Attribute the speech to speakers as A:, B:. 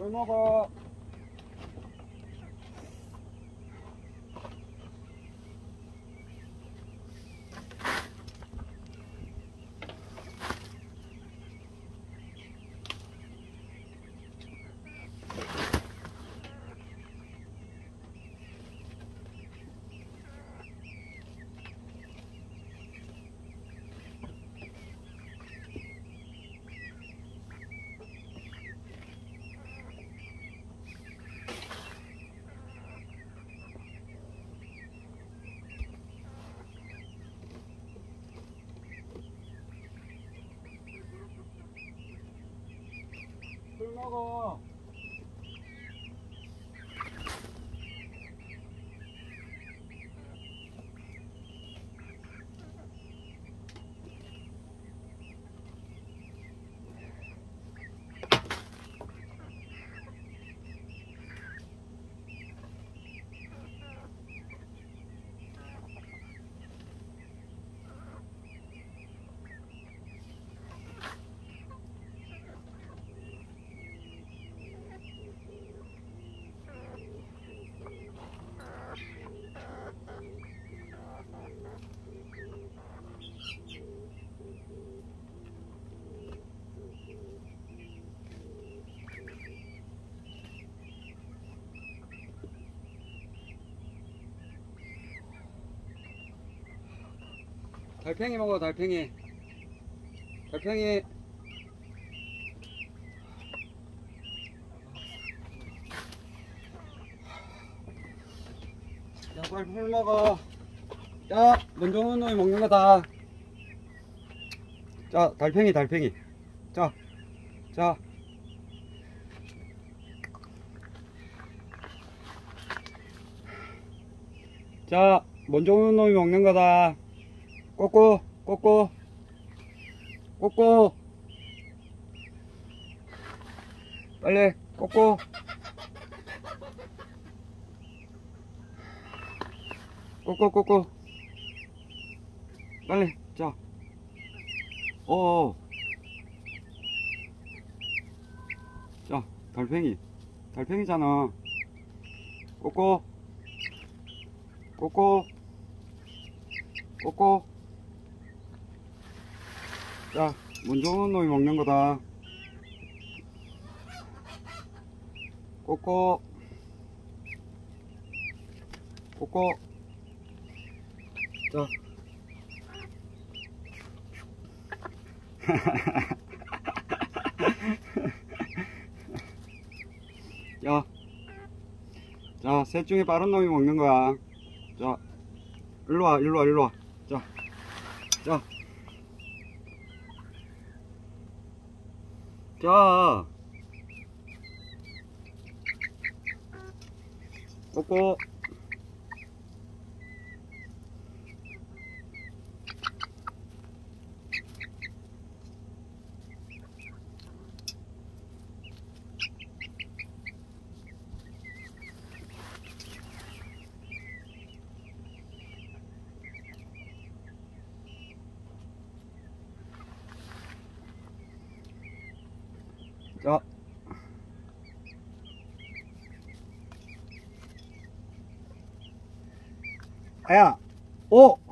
A: 술 먹어. 술 먹어. 달팽이 먹어. 달팽이. 달팽이. 야, 빨리 술 먹어. 야, 먼저 오는 놈이 먹는 거다. 자, 달팽이. 달팽이. 자, 자. 자, 먼저 오는 놈이 먹는 거다. 꼬꼬, 꼬꼬, 꼬꼬. 빨리, 꼬꼬. 꼬꼬, 꼬꼬. 빨리, 자. 어어. 자, 달팽이. 달팽이잖아. 꼬꼬. 꼬꼬. 꼬꼬. 자, 먼저 오는 놈이 먹는 거다. 꼬꼬. 꼬꼬. 자. 야. 자, 셋 중에 빠른 놈이 먹는 거야. 자, 일로와, 일로와, 일로와. 자. 자. 자. 꼬꼬. 자. 아야. 오.